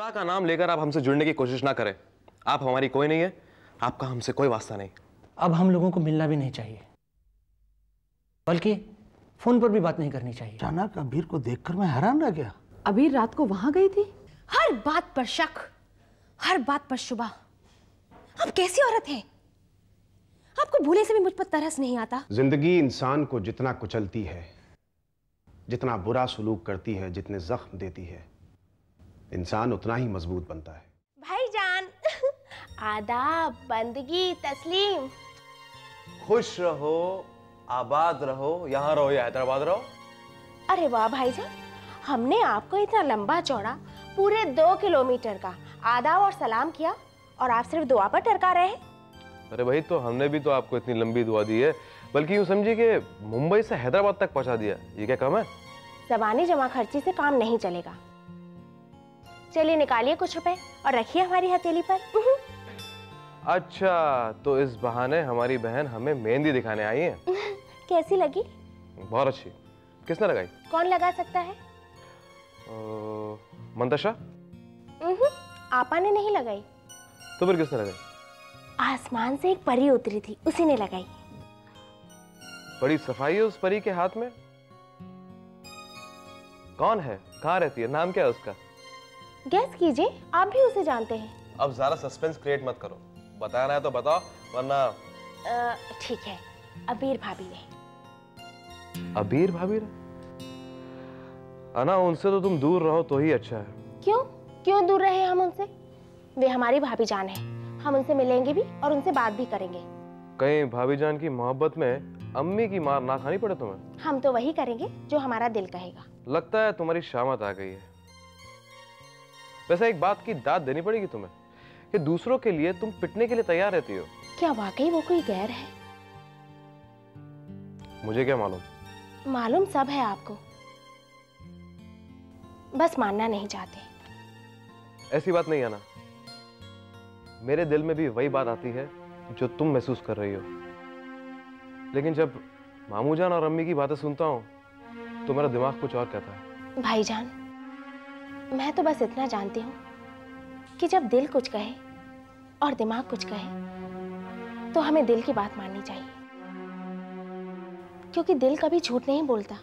खुदा का नाम लेकर आप हमसे जुड़ने की कोशिश ना करें। आप हमारी कोई नहीं है, आपका हमसे कोई वास्ता नहीं। अब हम लोगों को मिलना भी नहीं चाहिए, बल्कि फोन पर भी बात नहीं करनी चाहिए। अचानक अबीर को देखकर मैं हैरान रह गया। अबीर रात को वहां गई थी? हर बात पर शक, हर बात पर शुबा। आप कैसी औरत हैं? आपको भूले से भी मुझ पर तरस नहीं आता? जिंदगी इंसान को जितना कुचलती है, जितना बुरा सलूक करती है, जितने जख्म देती है, इंसान उतना ही मजबूत बनता है। भाईजान, आदाब, बंदगी, तस्लीम। खुश रहो, आबाद रहो, यहाँ रहो या हैदराबाद रहो। अरे वाह भाईजान, हमने आपको इतना लंबा चौड़ा पूरे 2 किलोमीटर का आदाब और सलाम किया और आप सिर्फ दुआ पर टरका रहे हैं। अरे भाई, तो हमने भी तो आपको इतनी लंबी दुआ दी है, बल्कि यूं समझिए कि मुंबई से हैदराबाद तक पहुंचा दिया। ये क्या कम है? ज़बानी जमा खर्ची से काम नहीं चलेगा। चलिए निकालिए कुछ रुपए और रखिए हमारी हथेली पर। अच्छा, तो इस बहाने हमारी बहन हमें मेहंदी दिखाने आई है। कैसी लगी? बहुत अच्छी। किसने लगाई? कौन लगा सकता है? मंतशा? आपा ने नहीं लगाई। तो फिर किसने लगाई? आसमान से एक परी उतरी थी, उसी ने लगाई। बड़ी सफाई है उस परी के हाथ में। कौन है, कहाँ रहती है, नाम क्या है उसका? गैस कीजिए, आप भी उसे जानते हैं। अब ज्यादा सस्पेंस क्रिएट मत करो, बताना है तो बताओ, वरना। ठीक है, अबीर भाभी ने। अबीर भाभी ने? अना, उनसे तो तुम दूर रहो तो ही अच्छा है। क्यों क्यों दूर रहे हम उनसे? वे हमारी भाभी जान है, हम उनसे मिलेंगे भी और उनसे बात भी करेंगे। कहीं भाभी जान की मोहब्बत में अम्मी की मार ना खानी पड़े तुम्हें। हम तो वही करेंगे जो हमारा दिल कहेगा। लगता है तुम्हारी शामत आ गई है। वैसे एक बात की दाद देनी पड़ेगी तुम्हें कि दूसरों के लिए तुम पिटने के लिए तैयार रहती हो। क्या वाकई वो कोई गैर है? मुझे क्या मालूम? मालूम सब है आपको, बस मानना नहीं चाहते। ऐसी बात नहीं है ना, मेरे दिल में भी वही बात आती है जो तुम महसूस कर रही हो। लेकिन जब मामू जान और अम्मी की बातें सुनता हूं तो मेरा दिमाग कुछ और कहता है। भाईजान, मैं तो बस इतना जानती हूँ कि जब दिल कुछ कहे और दिमाग कुछ कहे तो हमें दिल की बात माननी चाहिए, क्योंकि दिल कभी झूठ नहीं बोलता।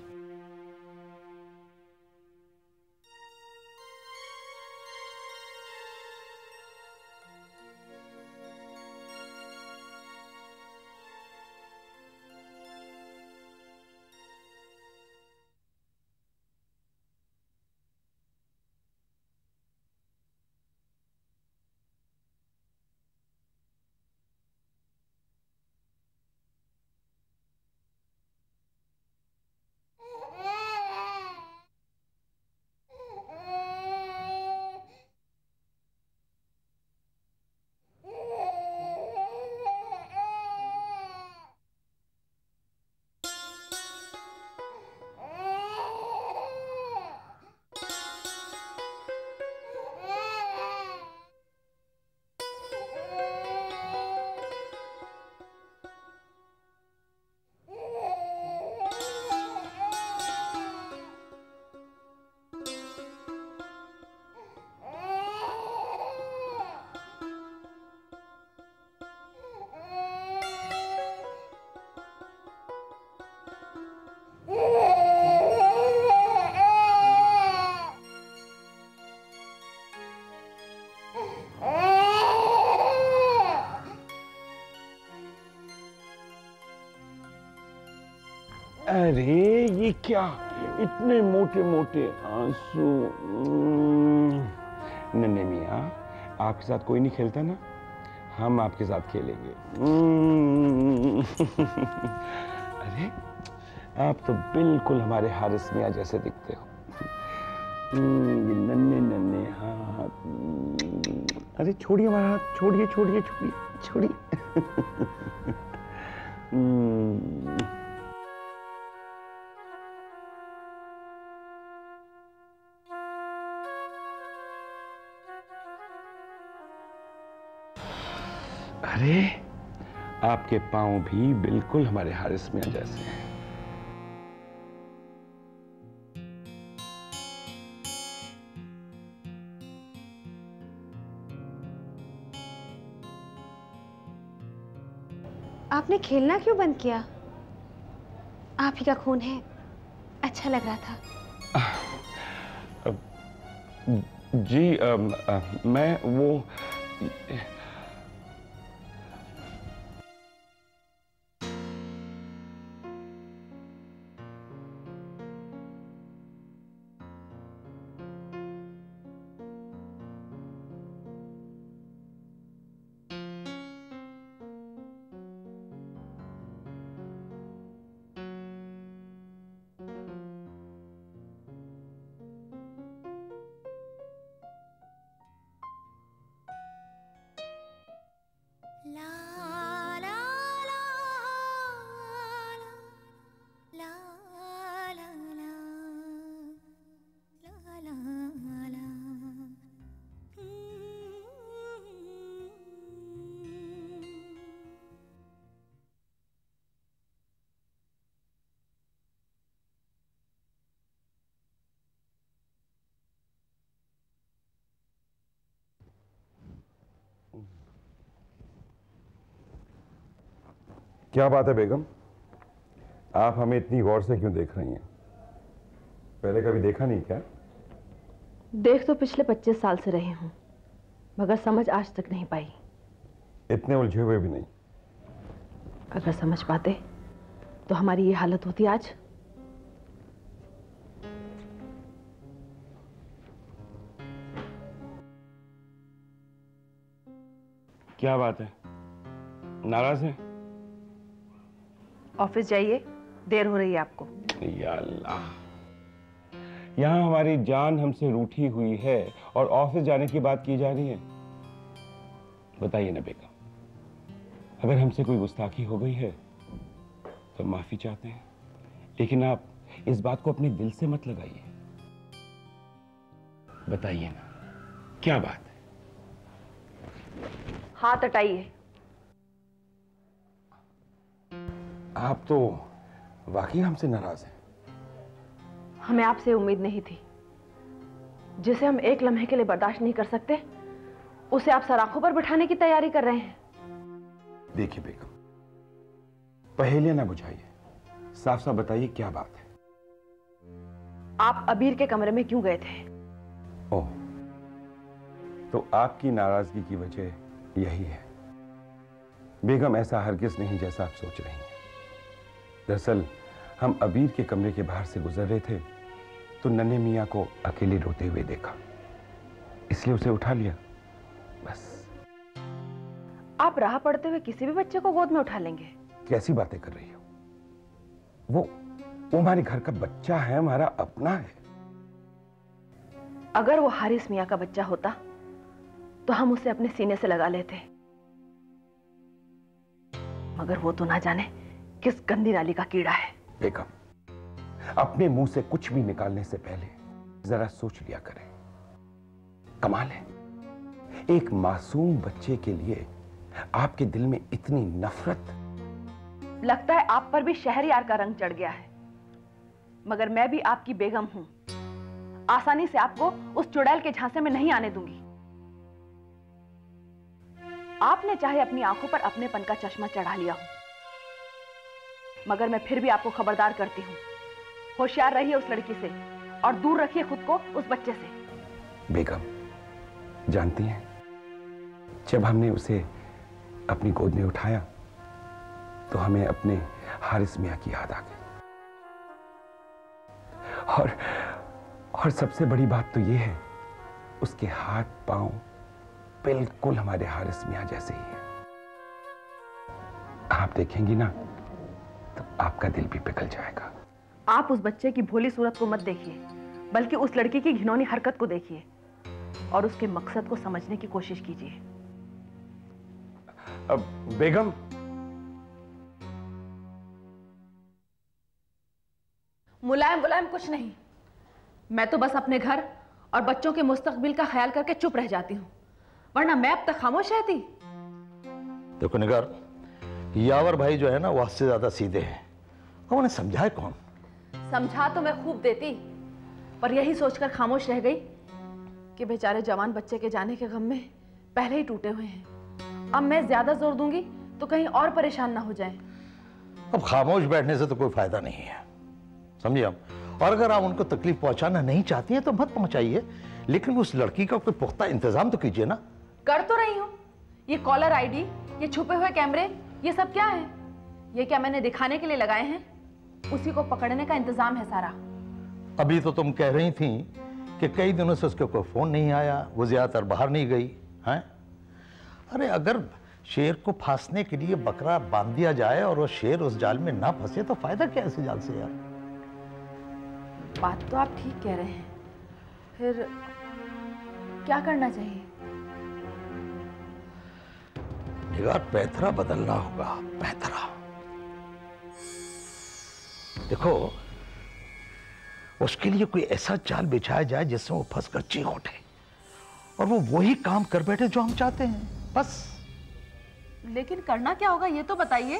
अरे ये क्या, इतने मोटे मोटे आंसू। नन्हे मियाँ, आपके साथ कोई नहीं खेलता ना, हम आपके साथ खेलेंगे। अरे आप तो बिल्कुल हमारे हारिस मियाँ जैसे दिखते हो। ये नन्हे नन्हे हाथ। अरे छोड़िए हमारा हाथ, छोड़िए छोड़िए छोड़िए छोड़िए। अरे आपके पांव भी बिल्कुल हमारे हारिस मियाँ जैसे हैं। आपने खेलना क्यों बंद किया? आप ही का खून है, अच्छा लग रहा था। जी मैं वो क्या बात है बेगम, आप हमें इतनी गौर से क्यों देख रही हैं? पहले कभी देखा नहीं क्या? देख तो पिछले 25 साल से रही हूं, मगर समझ आज तक नहीं पाई। इतने उलझे हुए भी नहीं। अगर समझ पाते तो हमारी ये हालत होती आज। क्या बात है, नाराज है? ऑफिस जाइए, देर हो रही है आपको। या अल्लाह, यहाँ हमारी जान हमसे रूठी हुई है और ऑफिस जाने की बात की जा रही है। बताइए ना बेगम, अगर हमसे कोई गुस्ताखी हो गई है तो माफी चाहते हैं, लेकिन आप इस बात को अपने दिल से मत लगाइए। बताइए ना, क्या बात है? हाथ हटाइए। आप तो वाकई हमसे नाराज हैं। हमें आपसे उम्मीद नहीं थी। जिसे हम एक लम्हे के लिए बर्दाश्त नहीं कर सकते, उसे आप सराखों पर बिठाने की तैयारी कर रहे हैं। देखिए बेगम, पहेलियां ना बुझाइए, साफ साफ बताइए क्या बात है। आप अबीर के कमरे में क्यों गए थे? ओह, तो आपकी नाराजगी की वजह यही है। बेगम, ऐसा हरगिज नहीं जैसा आप सोच रही हैं। दरअसल हम अबीर के कमरे के बाहर से गुजर रहे थे तो नन्हे मियाँ को अकेले रोते हुए देखा, इसलिए उसे उठा लिया, बस। आप राह पड़ते हुए किसी भी बच्चे को गोद में उठा लेंगे? कैसी बातें कर रही हो? वो हमारे घर का बच्चा है, हमारा अपना है। अगर वो हारिस मियाँ का बच्चा होता तो हम उसे अपने सीने से लगा लेते, मगर वो तो ना जाने किस गंदी नाली का कीड़ा है। बेगम, अपने मुंह से कुछ भी निकालने से पहले जरा सोच लिया करें। कमाल है, एक मासूम बच्चे के लिए आपके दिल में इतनी नफरत। लगता है आप पर भी शहरयार का रंग चढ़ गया है, मगर मैं भी आपकी बेगम हूं। आसानी से आपको उस चुड़ैल के झांसे में नहीं आने दूंगी। आपने चाहे अपनी आंखों पर अपनेपन का चश्मा चढ़ा लिया हो, मगर मैं फिर भी आपको खबरदार करती हूं, होशियार रहिए उस लड़की से और दूर रखिए खुद को उस बच्चे से। बेगम, जानती हैं, जब हमने उसे अपनी गोद में उठाया तो हमें अपने हारिस मियाँ की याद आ गई। और सबसे बड़ी बात तो यह है, उसके हाथ पांव बिल्कुल हमारे हारिस मियाँ जैसे ही हैं। आप देखेंगी ना तो आपका दिल भी पिघल जाएगा। आप उस बच्चे की भोली सूरत को मत देखिए, बल्कि उस लड़की की घिनौनी हरकत को देखिए और उसके मकसद को समझने की कोशिश कीजिए। बेगम, मुलायम मुलायम कुछ नहीं, मैं तो बस अपने घर और बच्चों के मुस्तकबिल का ख्याल करके चुप रह जाती हूँ, वरना मैं अब तक खामोश रहती। देखो निगार, यावर भाई जो है ना वो उससे ज्यादा सीधे हैं, और उन्हें समझाए कौन? समझा तो मैं खूब देती, पर यही सोचकर खामोश रह गई कि बेचारे जवान बच्चे के जाने के गम में पहले ही टूटे हुए हैं। अब मैं ज्यादा जोर दूंगी तो कहीं और परेशान ना हो जाएं। अब खामोश बैठने से तो कोई फायदा नहीं है, समझिए आप। और अगर आप उनको तकलीफ पहुंचाना नहीं चाहती हैं तो मत पहुंचाइए, लेकिन उस लड़की का कोई पुख्ता इंतजाम तो कीजिए ना। कर तो रही हूँ। ये कॉलर आईडी, ये छुपे हुए कैमरे, ये सब क्या है? ये क्या मैंने दिखाने के लिए लगाए हैं? उसी को पकड़ने का इंतजाम है सारा। अभी तो तुम कह रही थी कि कई दिनों से उसके कोई फोन नहीं आया, वो ज्यादातर बाहर नहीं गई हैं। अरे अगर शेर को फांसने के लिए बकरा बांध दिया जाए और वो शेर उस जाल में ना फंसे तो फायदा क्या ऐसे जाल से यार? बात तो आप ठीक कह रहे हैं, फिर क्या करना चाहिए? निगार, पैथरा बदलना होगा, पैथरा। देखो, उसके लिए कोई ऐसा जाल बिछाया जाए जिसमें वो फंसकर चीख उठे और वो वही काम कर बैठे जो हम चाहते हैं, बस। लेकिन करना क्या होगा ये तो बताइए।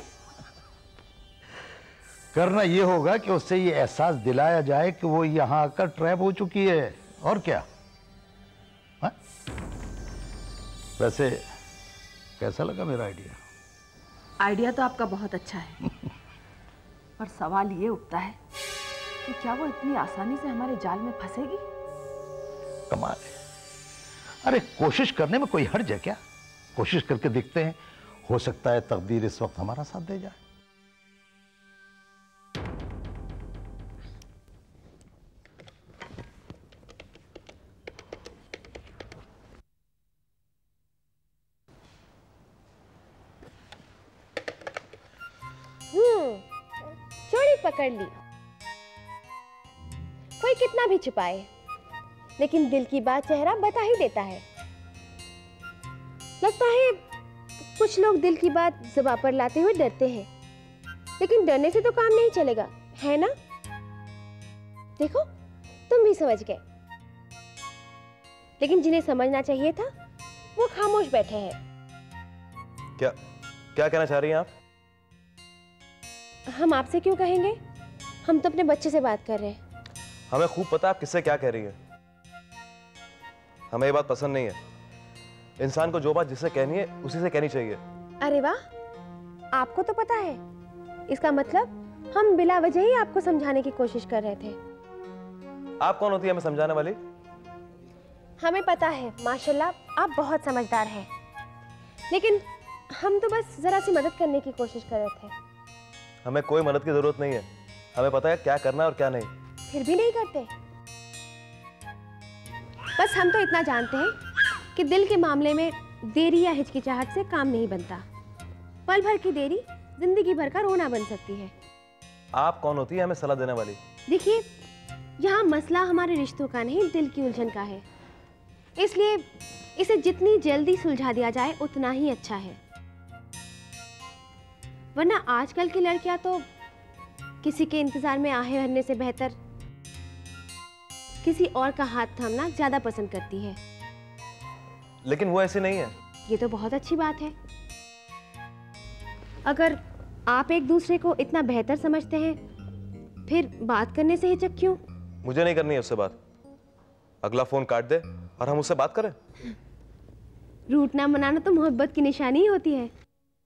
करना ये होगा कि उससे ये एहसास दिलाया जाए कि वो यहां आकर ट्रैप हो चुकी है, और क्या। हा? वैसे कैसा लगा मेरा आइडिया? आइडिया तो आपका बहुत अच्छा है, पर सवाल ये उठता है कि क्या वो इतनी आसानी से हमारे जाल में फंसेगी? कमाल है। अरे कोशिश करने में कोई हर्ज है क्या? कोशिश करके देखते हैं, हो सकता है तकदीर इस वक्त हमारा साथ दे जाए। चोरी पकड़ ली। कोई कितना भी छुपाए, लेकिन दिल की बात चेहरा बता ही देता है। लगता है कुछ लोग दिल की बात जुबान पर लाते हुए डरते हैं, लेकिन डरने से तो काम नहीं चलेगा, है ना? देखो, तुम भी समझ गए, लेकिन जिन्हें समझना चाहिए था वो खामोश बैठे हैं। क्या क्या कहना चाह रही हैं आप? हम आपसे क्यों कहेंगे? हम तो अपने बच्चे से बात कर रहे हैं। हमें खूब पता आप किससे क्या कह रही हैं। हमें ये बात पसंद नहीं है। इंसान को जो बात जिससे कहनी है उसी से कहनी चाहिए। अरे वाह, आपको तो पता है। इसका मतलब हम बिला वजह ही आपको समझाने की कोशिश कर रहे थे। आप कौन होती है हमें समझाने वाली? हमें पता है, माशाल्लाह आप बहुत समझदार हैं, लेकिन हम तो बस जरा सी मदद करने की कोशिश कर रहे थे। हमें कोई मदद की जरूरत नहीं है। हमें पता है क्या करना है और क्या नहीं। फिर भी नहीं करते। बस हम तो इतना जानते हैं कि दिल के मामले में देरी या हिचकिचाहट से काम नहीं बनता। पल भर की देरी जिंदगी भर का रोना बन सकती है। आप कौन होती है हमें सलाह देने वाली? देखिए, यहाँ मसला हमारे रिश्तों का नहीं, दिल की उलझन का है। इसलिए इसे जितनी जल्दी सुलझा दिया जाए उतना ही अच्छा है। वरना आजकल की लड़कियां तो किसी के इंतजार में आहे भरने से बेहतर किसी और का हाथ थामना ज्यादा पसंद करती है। लेकिन वो ऐसे नहीं है। ये तो बहुत अच्छी बात है। अगर आप एक दूसरे को इतना बेहतर समझते हैं, फिर बात करने से हिचक क्यों? मुझे नहीं करनी है उससे बात। अगला फोन काट दे और हम उससे बात करें। रूठना मनाना तो मोहब्बत की निशानी ही होती है।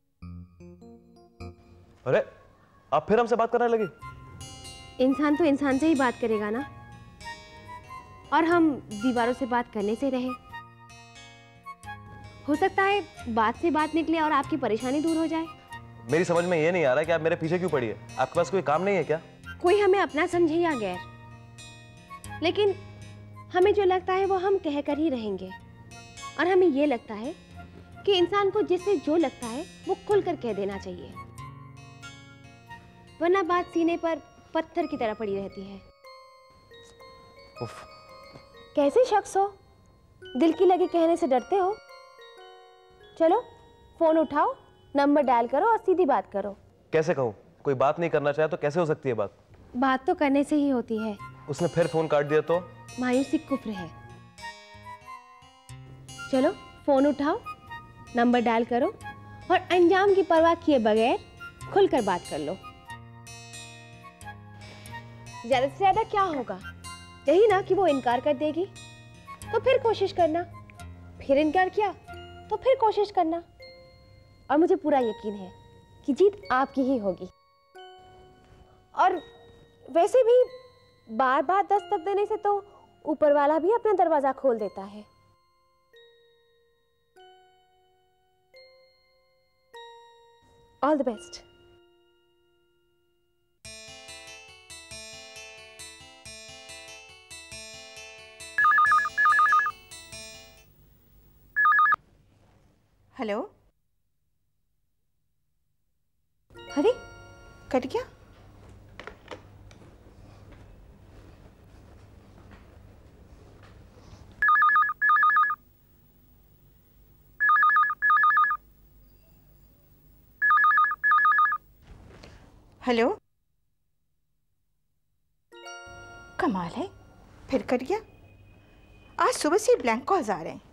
अरे आप फिर हमसे बात करने लगी? इंसान तो इंसान से ही बात करेगा ना, और हम दीवारों से बात करने से रहे। हो सकता है बात से बात निकले और आपकी परेशानी दूर हो जाए। मेरी समझ में ये नहीं आ रहा कि आप मेरे पीछे क्यों पड़ी है। आपके पास कोई काम नहीं है क्या? कोई हमें अपना समझे या गैर, लेकिन हमें जो लगता है वो हम कह कर ही रहेंगे। और हमें ये लगता है कि इंसान को जिससे जो लगता है वो खुलकर कह देना चाहिए, वरना बात सीने पर पत्थर की तरह पड़ी रहती है। उफ। कैसे शख्स हो, दिल की लगी कहने से डरते हो? चलो फोन उठाओ, नंबर डायल करो और सीधी बात करो। कैसे कहूँ? कोई बात नहीं करना चाहे तो कैसे हो सकती है बात? बात तो करने से ही होती है। उसने फिर फोन काट दिया तो? मायूसी कुफ्र है। चलो फोन उठाओ, नंबर डायल करो और अंजाम की परवाह किए बगैर खुलकर बात कर लो। ज्यादा से ज्यादा क्या होगा? यही ना कि वो इनकार कर देगी, तो फिर कोशिश करना, फिर इनकार किया तो फिर कोशिश करना। और मुझे पूरा यकीन है कि जीत आपकी ही होगी। और वैसे भी बार बार दस्तक देने से तो ऊपर वाला भी अपना दरवाजा खोल देता है। All the best. हेलो, अरे कट गया। हेलो, कमाल है, फिर कट गया। आज सुबह से ब्लैंक कॉल्स आ रहे हैं।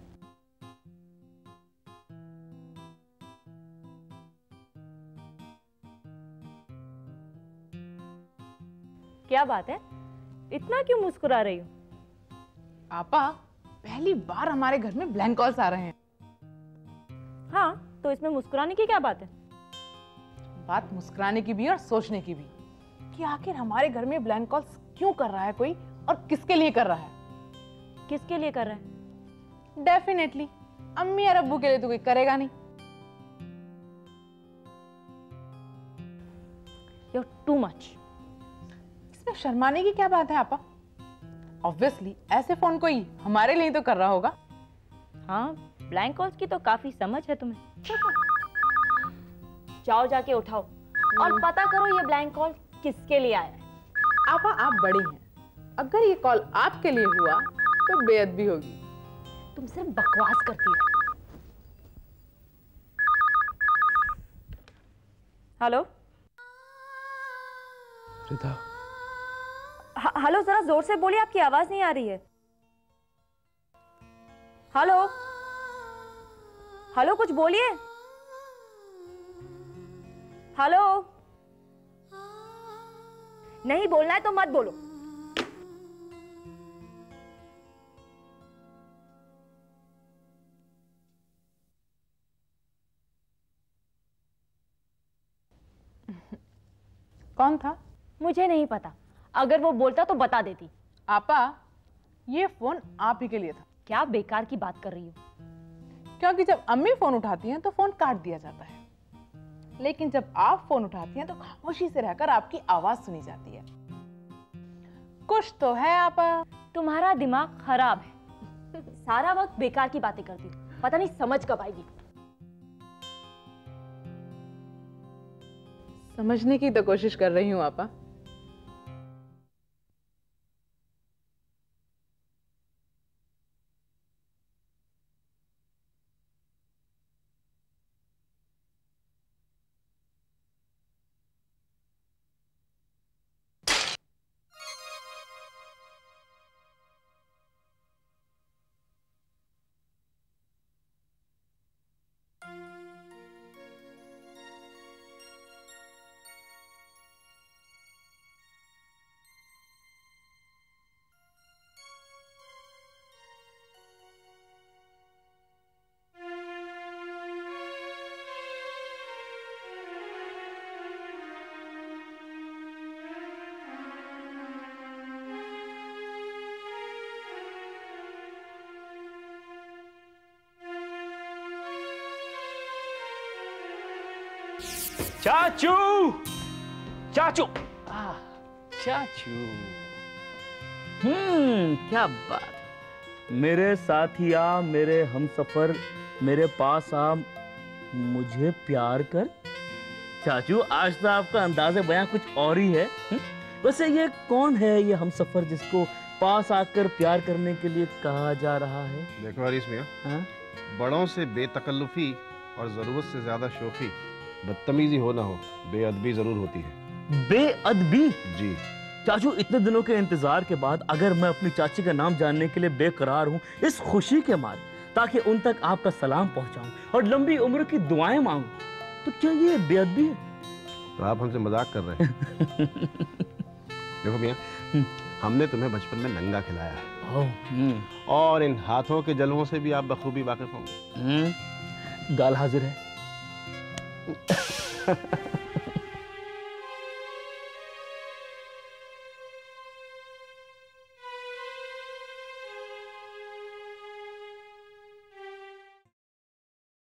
क्या बात है, इतना क्यों मुस्कुरा रही हो? आपा, पहली बार हमारे घर में ब्लैंक कॉल्स आ रहे हैं। हाँ, तो इसमें मुस्कुराने की क्या बात है? बात मुस्कुराने की भी और सोचने की भी कि आखिर हमारे घर में ब्लैंक कॉल्स क्यों कर रहा है कोई, और किसके लिए कर रहा है। किसके लिए कर रहा है? डेफिनेटली अम्मी और अब्बू के लिए तो कोई करेगा नहीं। You're too much. इसमें शर्माने की क्या बात है आपा? ऑब्वियसली ऐसे फोन कोई हमारे लिए तो कर रहा होगा। हाँ, ब्लैंक कॉल्स की तो काफी समझ है तुम्हें। जाओ जाके उठाओ और पता करो ये ब्लैंक कॉल किसके लिए आया है। आपा, आप बड़ी हैं, अगर ये कॉल आपके लिए हुआ तो बेअदबी होगी। तुम सिर्फ बकवास करती हो। हेलो रिता। हेलो, जरा जोर से बोलिए, आपकी आवाज नहीं आ रही है। हेलो हेलो, कुछ बोलिए। हेलो, नहीं बोलना है तो मत बोलो। कौन था? मुझे नहीं पता, अगर वो बोलता तो बता देती। आपा, ये फोन आप ही के लिए था। क्या बेकार की बात कर रही हो? क्योंकि जब अम्मी फोन उठाती हैं तो फोन काट दिया जाता है, लेकिन जब आप फोन उठाती हैं तो खामोशी से रहकर आपकी आवाज सुनी जाती है। कुछ तो है आपा। तुम्हारा दिमाग खराब है, सारा वक्त बेकार की बातें करती हो, पता नहीं समझ कब आएगी। समझने की तो कोशिश कर रही हूँ आपा। चाचू, चाचू, चाचू। क्या बात। मेरे साथिया, मेरे हमसफर, मेरे पास आ, मुझे प्यार कर। चाचू, आज तो आपका अंदाज़े बयां कुछ और ही है। वैसे ये कौन है ये हमसफर जिसको पास आकर प्यार करने के लिए कहा जा रहा है? देखो हरीश मियां, बड़ों से बेतकल्लुफी और जरूरत से ज्यादा शोखी, बदतमीजी हो ना हो, बेअदबी जरूर होती है। बेअदबी? जी चाचू, इतने दिनों के इंतजार के बाद अगर मैं अपनी चाची का नाम जानने के लिए बेकरार हूँ, इस खुशी के मारे, ताकि उन तक आपका सलाम पहुंचाऊं और लंबी उम्र की दुआएं मांगूं, तो क्या ये बेअदबी है? तो आप हमसे मजाक कर रहे हैं। देखो मियां, हमने तुम्हें बचपन में नंगा खिलाया है और इन हाथों के जलवों से भी आप बखूबी वाकिफ होंगे। गाल हाजिर है।